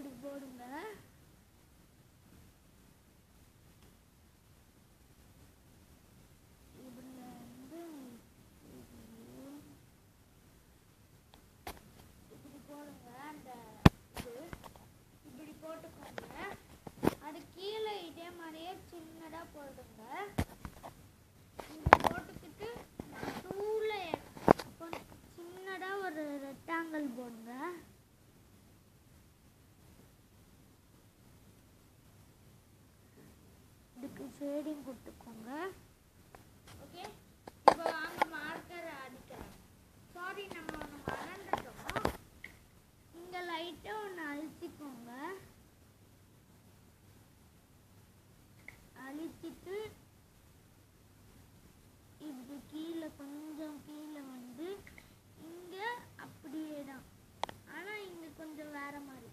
இப்படி போடுங்க. இதுல வந்து இப்படி போடுங்க. அந்த இது இப்படி போட்டுக்கோங்க. அது கீழே இதே மாதிரியே சின்னதா போடுங்க. இப்படி போட்டுக்கிட்டு நடுவுல கொஞ்சம் சின்னதா ஒரு ரெக்டாங்கிள் போடுங்க. இதுக்கு ஷேடிங் கொடுத்துக்கோங்க. ஓகே, இப்போ வாங்க மார்க்கர் அடிக்கலாம். சாரி, நம்ம ஒன்று மறந்துட்டோம். இங்கே லைட்டாக ஒன்று அழிச்சிக்கோங்க. அழிச்சிட்டு இப்படி கீழே கொஞ்சம் கீழே வந்து இங்கே அப்படியே தான், ஆனால் இங்கே கொஞ்சம் வேற மாதிரி.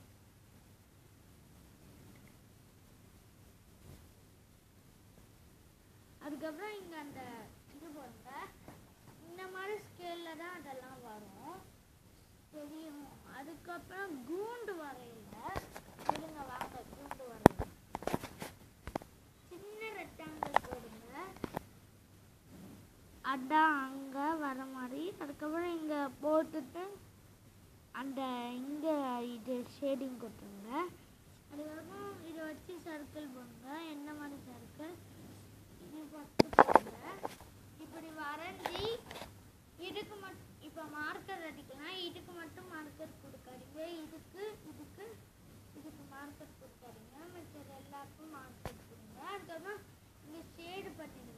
அதுக்கப்புறம் இங்கே அந்த இது போடுங்க. இந்த மாதிரி ஸ்கேலில் தான் அதெல்லாம் வரும், தெரியும். அதுக்கப்புறம் கூண்டு வரையில இருங்க, வாங்க கூண்டு வரையில சின்ன ரெக்டாங்கிள் போடுங்க. அதான் அங்கே வர மாதிரி. அதுக்கப்புறம் இங்கே போட்டுட்டு அந்த இங்கே இது ஷேடிங் கொடுத்துருங்க. அதுக்கப்புறம் இதை வச்சு சர்க்கிள் போடுங்க. என்ன மாதிரி சர்க்கிள்? இது ஃபஸ்ட்டு போடுங்க. இப்படி வரைஞ்சி இதுக்கு மட்டும் இப்போ மார்க்கர் அடிக்கலாம். இதுக்கு மட்டும் மார்க்கர் கொடுக்காதீங்க. இதுக்கு இதுக்கு இதுக்கு மார்க்கர் கொடுக்காதீங்க. மற்றது எல்லாருக்கும் மார்க்கர் கொடுங்க. அதுக்கப்புறம் இங்கே ஷேடு பண்ணிடுங்க.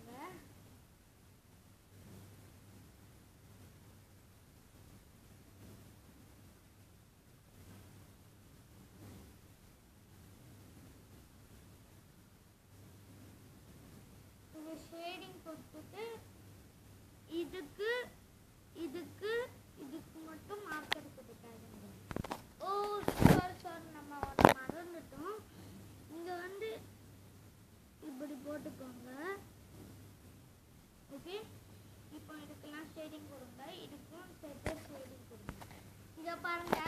ஷேடிங் கொடுத்துட்டு இதுக்கு இதுக்கு இதுக்கு மட்டும் மார்க்கர் கொடுக்காதீங்க. ஓ சாரி, நம்ம ஒன்று மறந்துட்டோம். இங்கே வந்து இப்படி போட்டுக்கோங்க. ஓகே, இப்போ இதுக்கெல்லாம் ஷேடிங் கொடுங்க. இதுக்கும் சேர்த்து ஷேடிங் கொடுங்க. இதை பாருங்க,